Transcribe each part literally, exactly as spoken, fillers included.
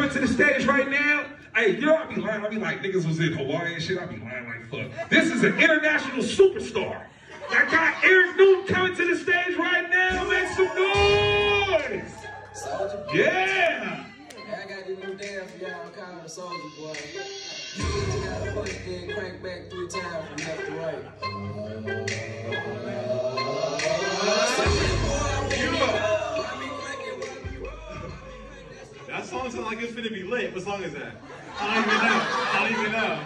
coming to the stage right now, hey, you know, I be lying. I be like, niggas was in Hawaii and shit. I be lying like fuck. This is an international superstar. I got Eric Newton coming to the stage right now. Make some noise. Soldier Boy. Yeah. I got this new dance for y'all called the Soldier Boy. You just gotta push, then crank back three times from left to right. That song sounds like it's finna be lit. What song is that? I don't even know. I don't even know.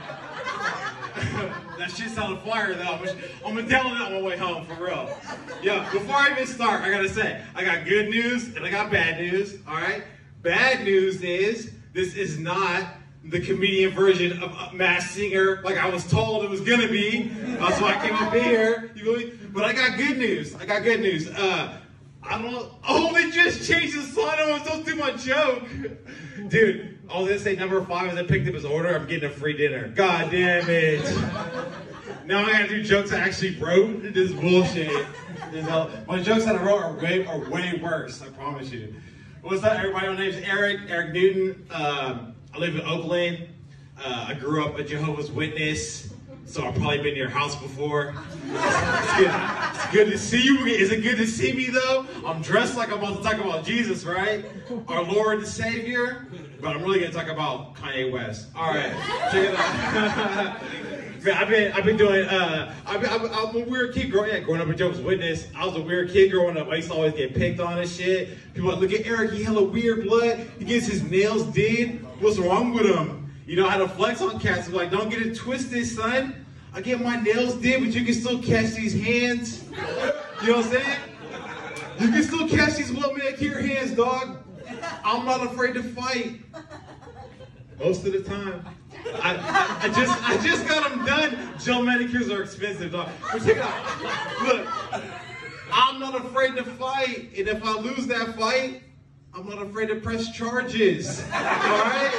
That shit sounded fire though. I'm gonna download it on my way home for real. Yo, before I even start, I gotta say, I got good news and I got bad news. All right. Bad news is this is not the comedian version of Masked Singer like I was told it was gonna be. That's why I came up here. You know, but I got good news. I got good news. Uh, I don't. Oh, they just changed the song. I was supposed to do my joke, dude. I was gonna say number five as I picked up his order. I'm getting a free dinner. God damn it! Now I gotta do jokes I actually wrote. This is bullshit. You know, my jokes that I wrote are way are way worse. I promise you. What's up, everybody? My name's Eric. Eric Newton. Um, I live in Oakland. Uh, I grew up a Jehovah's Witness, so I've probably been to your house before. It's good. It's good to see you. Is it good to see me though? I'm dressed like I'm about to talk about Jesus, right? Our Lord and Savior. But I'm really gonna talk about Kanye West. All right, check it out. Man, I've been, I've been doing. Uh, I've been, I'm, I'm a weird kid growing, yeah, growing up in Jehovah's Witness. I was a weird kid growing up. I used to always get picked on and shit. People like, look at Eric. He hella weird blood. He gets his nails did. What's wrong with him? You know, I had to flex on cats. I'm like, don't get it twisted, son. I get my nails did, but you can still catch these hands. You know what I'm saying? You can still catch these well manicured hands, dog. I'm not afraid to fight. Most of the time. I, I, I just I just got them done. Gel manicures are expensive, dog. But check it out. Look, I'm not afraid to fight. And if I lose that fight, I'm not afraid to press charges. Alright?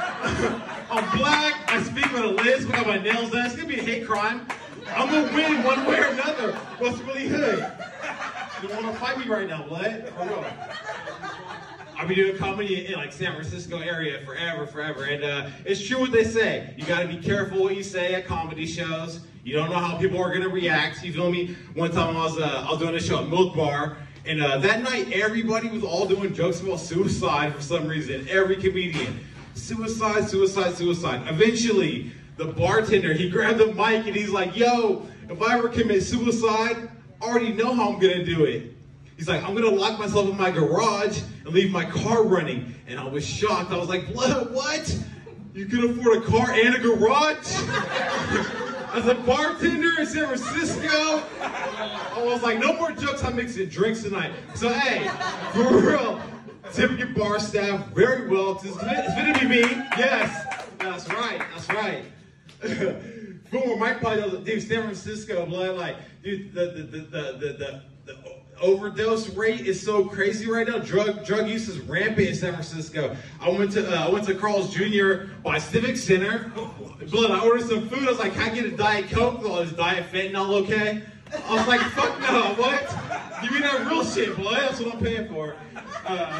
I'm black, I speak with a lisp, I got my nails done. It's gonna be a hate crime. I'm gonna win one way or another. What's really hood? You don't wanna fight me right now, blood? For real. I've been doing comedy in like San Francisco area forever, forever. And uh, it's true what they say. You gotta be careful what you say at comedy shows. You don't know how people are gonna react. You feel me? One time I was, uh, I was doing a show at Milk Bar, and uh, that night everybody was all doing jokes about suicide for some reason. Every comedian. Suicide, suicide, suicide. Eventually, the bartender, he grabbed the mic and he's like, yo, if I ever commit suicide, I already know how I'm gonna do it. He's like, I'm gonna lock myself in my garage and leave my car running. And I was shocked. I was like, what? What? You can afford a car and a garage? As a bartender in San Francisco? I was like, no more jokes, I'm mixing drinks tonight. So hey, for real, tip your bar staff very well, because it's, it's gonna be me. Yes, that's right, that's right. Boom, Mike probably knows, dude, San Francisco, blood, like, dude, the, the, the, the, the, the, the overdose rate is so crazy right now. Drug drug use is rampant in San Francisco. I went to uh, I went to Carl's Junior by Civic Center. Blood, I ordered some food. I was like, can I get a Diet Coke? Well, is Diet Fentanyl okay? I was like, fuck no, what? Give me that real shit, boy. That's what I'm paying for. Uh,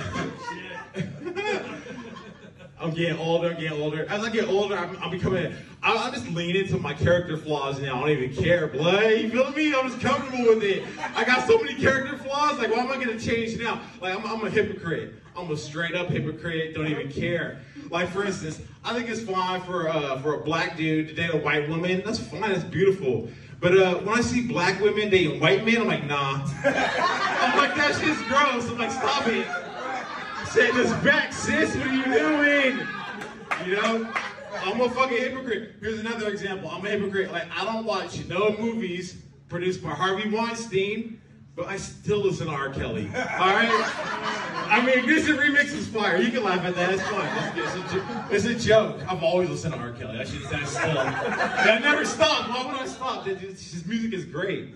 I'm getting older, I'm getting older. As I get older, I'm, I'm becoming, I, I just lean into my character flaws now. I don't even care, blood. You feel me? I'm just comfortable with it. I got so many character flaws, like, why am I gonna change now? Like, I'm, I'm a hypocrite. I'm a straight up hypocrite, don't even care. Like, for instance, I think it's fine for, uh, for a black dude to date a white woman. That's fine, that's beautiful. But uh, when I see black women dating white men, I'm like, nah. I'm like, that shit's gross. I'm like, stop it. Set this back, sis. What are you doing? You know? I'm a fucking hypocrite. Here's another example. I'm a hypocrite. Like, I don't watch no movies produced by Harvey Weinstein, but I still listen to R. Kelly. All right? I mean, this remix is fire. You can laugh at that. It's fine. It's, it's, a, it's a joke. I've always listened to R. Kelly. I should say still. That never stopped. Why would I stop? His music is great.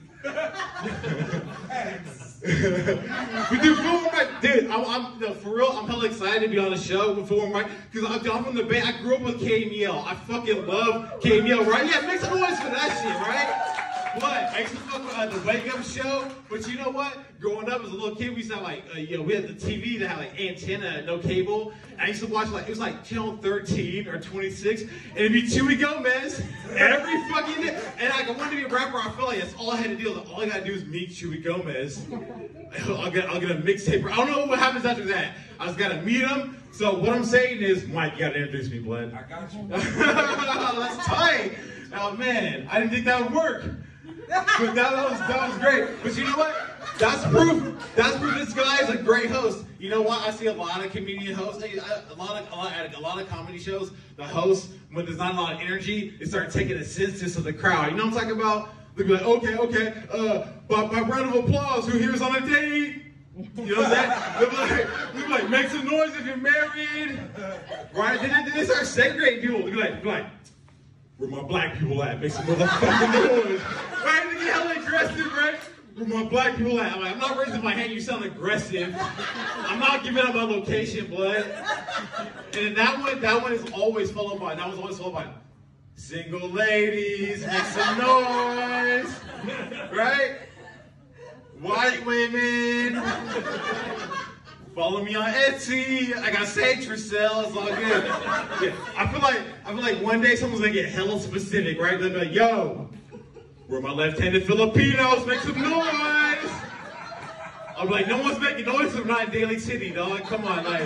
We do Fool Right. Dude, I'm, I'm no, for real, I'm hella excited to be on the show with Fool Right, because I'm from the Bay. I grew up with K M L. I fucking love K M L, right? Yeah, make some noise for that shit, right? What? I used to fuck with uh, the Wake Up Show, but you know what? Growing up as a little kid, we used to have like, uh, you know, we had the T V that had like antenna, no cable. And I used to watch like, it was like channel thirteen or twenty-six, and it'd be Chewy Gomez every fucking day. And like, I wanted to be a rapper, I felt like that's all I had to do. Like, all I gotta do is meet Chewy Gomez. I'll get, I'll get a mixtape. I don't know what happens after that. I just gotta meet him. So what I'm saying is, Mike, you gotta introduce me, Bled. I got you. That's tight. Oh man, I didn't think that would work. But that, that was that was great. But you know what? That's proof. That's proof this guy is a great host. You know what? I see a lot of comedian hosts, a lot of a lot, a lot of comedy shows. The hosts, when there's not a lot of energy, they start taking a census of the crowd. You know what I'm talking about? They'll be like, okay, okay, uh, by, by round of applause, who here's on a date? You know what I'm saying? They'll be like, they'll be like, make some noise if you're married. Right? Then, then they start segregating people. They'll be like, they'll be like, where my black people at? Make some motherfucking noise. Right? They get hella aggressive, right? Where my black people at? I'm like, I'm not raising my hand, you sound aggressive. I'm not giving up my location, Blood. And that one, that one is always followed by, that was always followed by, single ladies, make some noise. Right? White women. Follow me on Etsy. I got sage for sale. It's all good. Yeah. I feel like I feel like one day someone's gonna get hella specific, right? They'll be like, "Yo, we're my left-handed Filipinos. Make some noise." I'll be like, "No one's making noise. I'm not in Daly City, dog. Come on, like."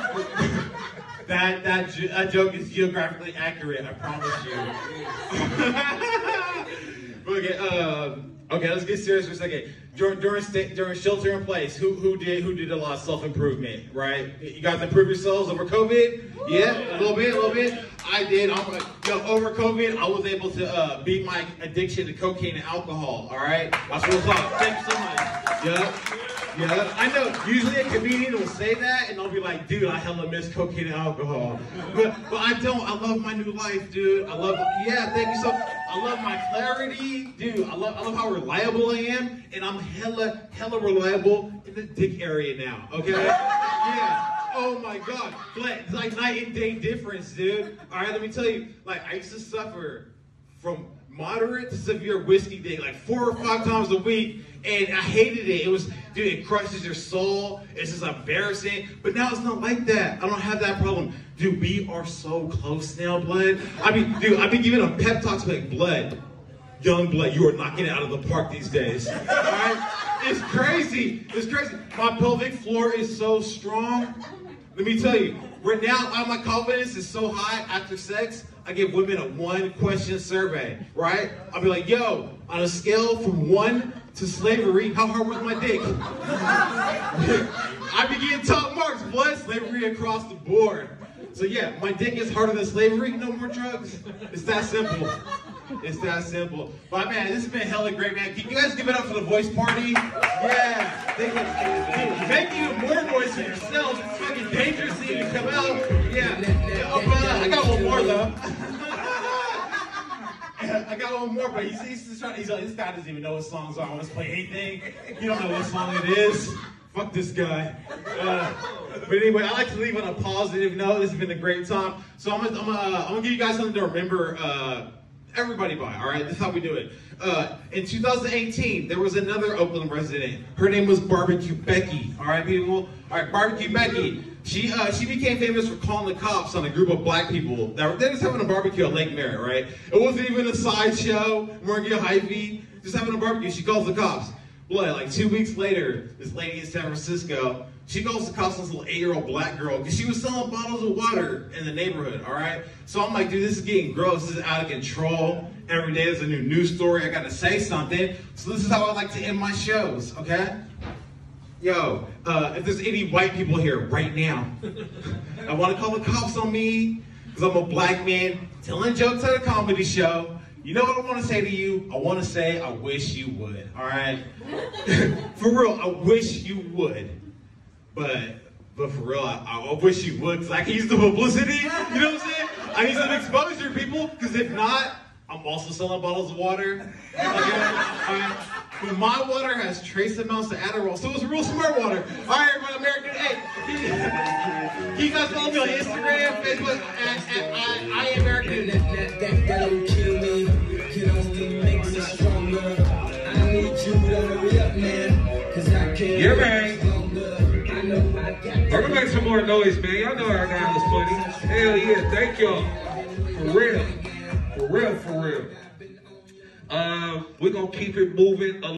That that that joke is geographically accurate. I promise you. Okay. Um, Okay, let's get serious for a second. During during, during shelter in place, who who did who did a lot of self improvement, right? You guys improve yourselves over COVID? Yeah, a little bit, a little bit. I did. I'm, you know, over COVID, I was able to uh, beat my addiction to cocaine and alcohol. All right, that's what's up. Thank you so much. Yeah. Yeah, I know, usually a comedian will say that and I'll be like, dude, I hella miss cocaine and alcohol. But but I don't, I love my new life, dude. I love, yeah, thank you so I love my clarity, dude. I love I love how reliable I am, and I'm hella, hella reliable in the dick area now, okay? Yeah. Oh my God, it's like night and day difference, dude. All right, let me tell you, like I used to suffer from moderate to severe whiskey day, like four or five times a week, and I hated it. It was, dude, it crushes your soul. It's just embarrassing. But now it's not like that. I don't have that problem. Dude, we are so close now, Blood. I mean, dude, I've been giving them pep talks like, Blood, young Blood, you are knocking it out of the park these days. All right? It's crazy. It's crazy. My pelvic floor is so strong. Let me tell you, right now, my confidence is so high after sex, I give women a one question survey, right? I'll be like, yo, on a scale from one to slavery, how hard was my dick? I be getting top marks, Blood, slavery across the board. So yeah, my dick is harder than slavery, no more drugs. It's that simple. It's that simple. But man, this has been hella great, man. Can you guys give it up for the voice party? Yeah. Thank you. Make even more noise for yourselves. It's fucking dangerous to even come out. Yeah. Oh, but I got one more though. I got one more, but he's, he's just trying. He's like, this guy doesn't even know what songs are. I want to play anything. You don't know what song it is. Fuck this guy. Uh, but anyway, I like to leave on a positive note. This has been a great time. So I'm gonna, I'm gonna, uh, I'm gonna give you guys something to remember. Uh, Everybody by, all right? This is how we do it. Uh, in two thousand eighteen, there was another Oakland resident. Her name was Barbecue Becky, all right, people? All right, Barbecue Becky. She uh, she became famous for calling the cops on a group of black people that were they just having a barbecue at Lake Merritt, right? It wasn't even a sideshow, weren't getting hypey, just having a barbecue. She calls the cops. Blood, like two weeks later, this lady in San Francisco, she goes to cops this little eight-year-old black girl because she was selling bottles of water in the neighborhood, all right? So I'm like, dude, this is getting gross. This is out of control. Every day there's a new news story. I got to say something. So this is how I like to end my shows, okay? Yo, uh, if there's any white people here right now, I want to call the cops on me because I'm a black man telling jokes at a comedy show. You know what I want to say to you? I want to say I wish you would, all right? For real, I wish you would. But, but for real, I, I wish you would, because I can use the publicity, you know what I'm saying? I need some exposure, people, because if not, I'm also selling bottles of water. Okay? Right? But my water has trace amounts of Adderall, so it's real smart water. All right, everybody, American, hey, can you, can you guys follow me on Instagram, Facebook, at, at I, I am American. That, that, that, that don't kill me, it only makes it stronger. Yeah, man. I'm gonna make some more noise, man. Y'all know our guy was funny. Hell yeah, thank y'all. For real. For real, for real. Uh, we're gonna keep it moving.